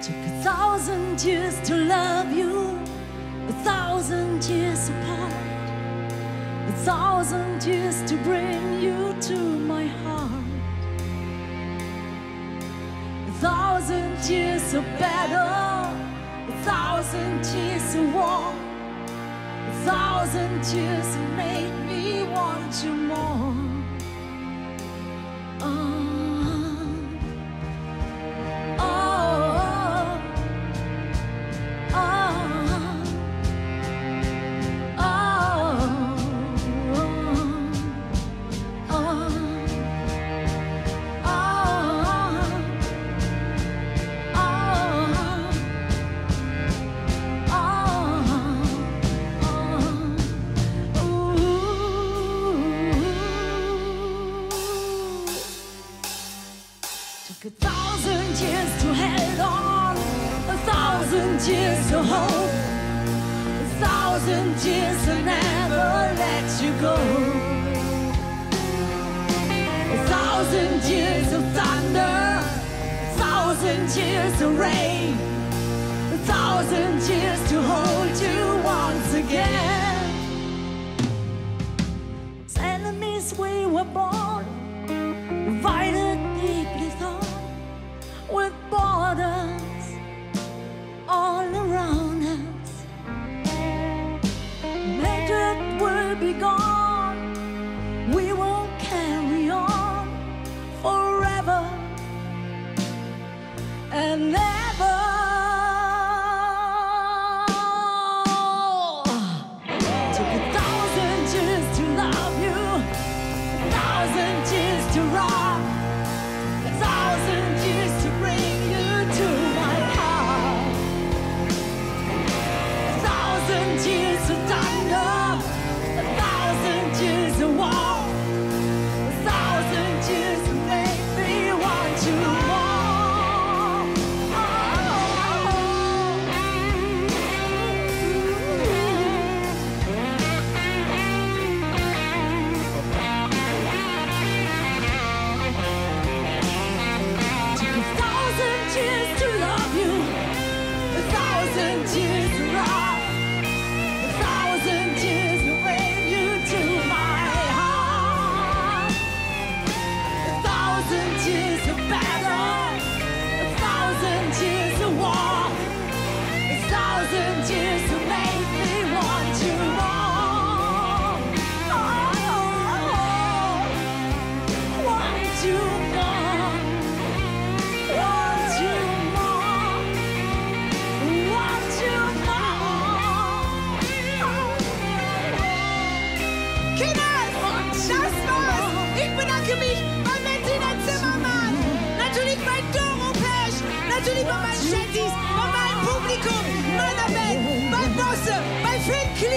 Took 1,000 years to love you, 1,000 years apart, 1,000 years to bring you to my heart, 1,000 years of battle, 1,000 years of war, 1,000 years that made me want you more. Took 1,000 years to hold on, 1,000 years to hope, 1,000 years to never let you go, 1,000 years of thunder, 1,000 years of rain, 1,000 years to hold you once again. As enemies we were born, divided deeply thought, with borders all around us. Hatred will be gone, we will carry on forever and ever. Took 1,000 years to love you, 1,000 years to rock, 1,000 years to bring you to my heart, 1,000 years of thunder, 1,000 years of war, 1,000 years to make me want you more. Years to love you, 1,000 years to rock, 1,000 years to bring you to my heart, 1,000 years of battle, 1,000 years of war, 1,000 years to make me want you more. Want you more. Ich bedanke mich bei Bettina Zimmermann, natürlich bei Doro Pesch, natürlich bei meinen Chatties, bei meinem Publikum, meiner Band, bei Bosse, bei Finn Kliman.